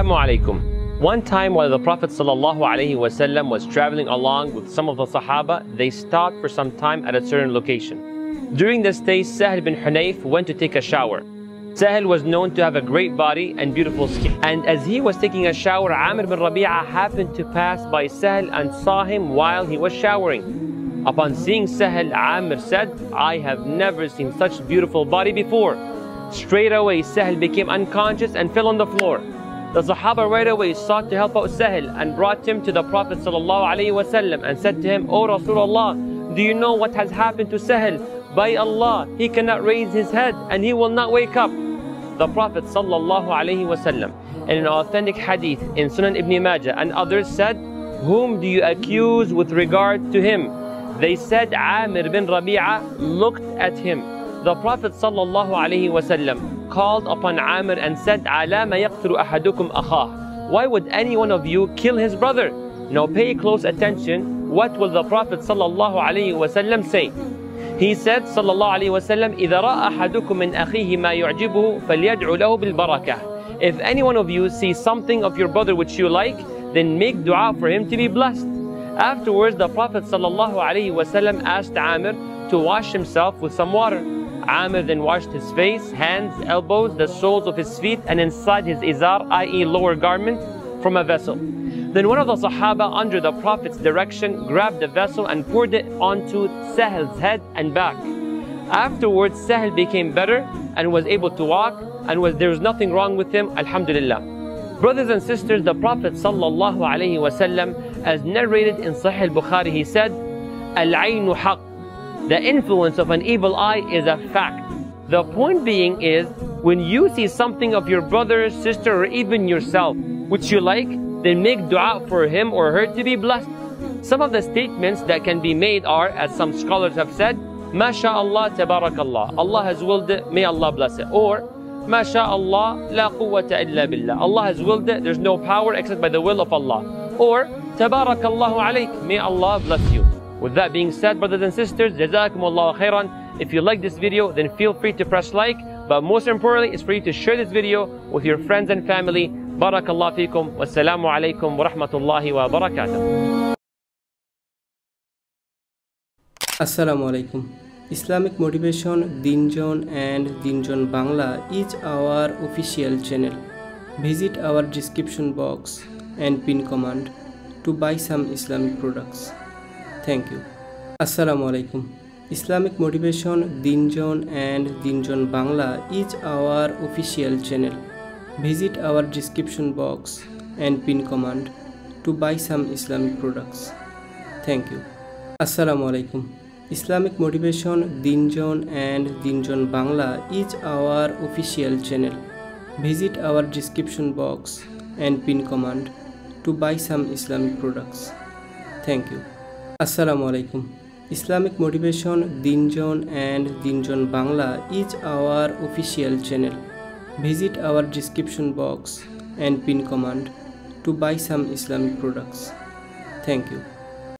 Assalamu alaikum. One time while the Prophet ﷺ was traveling along with some of the Sahaba, they stopped for some time at a certain location. During this stay, Sahl bin Hunayf went to take a shower. Sahl was known to have a great body and beautiful skin. And as he was taking a shower, Amir bin Rabi'ah happened to pass by Sahl and saw him while he was showering. Upon seeing Sahl, Amir said, "I have never seen such beautiful body before." Straight away, Sahl became unconscious and fell on the floor. The Sahaba right away sought to help out Sahl and brought him to the Prophet ﷺ and said to him, "O Rasulullah, do you know what has happened to Sahl? By Allah, he cannot raise his head and he will not wake up." The Prophet ﷺ, in an authentic hadith in Sunan Ibn Majah and others, said, "Whom do you accuse with regard to him?" They said, "Amir bin Rabi'ah looked at him." The Prophet ﷺ called upon Amir and said, "Ala ma yaqtulu ahadukum akhah." Why would any one of you kill his brother? Now pay close attention. What will the Prophet ﷺ say? He said, sallallahu alayhi wa sallam, إِذَا رَأَ أَحَدُكُم مِّنْ أَخِيهِ مَا يُعْجِبُهُ فَلْيَدْعُ لَهُ بِالْبَرَكَةِ. If any one of you sees something of your brother which you like, then make dua for him to be blessed. Afterwards, the Prophet sallallahu alayhi wa sallam asked Amir to wash himself with some water. Amir then washed his face, hands, elbows, the soles of his feet, and inside his izar, i.e. lower garment, from a vessel. Then one of the Sahaba, under the Prophet's direction, grabbed the vessel and poured it onto Sahl's head and back. Afterwards, Sahl became better and was able to walk, and there was nothing wrong with him, alhamdulillah. Brothers and sisters, the Prophet sallallahu alaihi wasallam, as narrated in Sahih al-Bukhari, he said, "Al-aynu haqq." The influence of an evil eye is a fact. The point being is, when you see something of your brother, sister, or even yourself, which you like, then make dua for him or her to be blessed. Some of the statements that can be made are, as some scholars have said, MashaAllah, Tabarakallah. Allah has willed it, may Allah bless it. Or, MashaAllah, La quwwata illa billah. Allah has willed it, there's no power except by the will of Allah. Or, Tabarakallahu alayk, may Allah bless you. With that being said, brothers and sisters, Jazakumullahu khairan. If you like this video, then feel free to press like. But most importantly, it's for you to share this video with your friends and family. Barakallahu feekum. Wassalamu alaikum wa rahmatullahi wa barakatuh. Assalamu alaikum. Islamic Motivation Dinjon and Dinjon Bangla is our official channel. Visit our description box and pin command to buy some Islamic products. Thank you. Assalamu alaikum. Islamic Motivation Dinjon and Dinjon Bangla is our official channel. Visit our description box and pin command to buy some Islamic products. Thank you. Assalamu alaikum. Islamic Motivation Dinjon and Dinjon Bangla is our official channel. Visit our description box and pin command to buy some Islamic products. Thank you. Assalamu alaikum. Islamic Motivation Dinjon and Dinjon Bangla is our official channel. Visit our description box and pin command to buy some Islamic products. Thank you.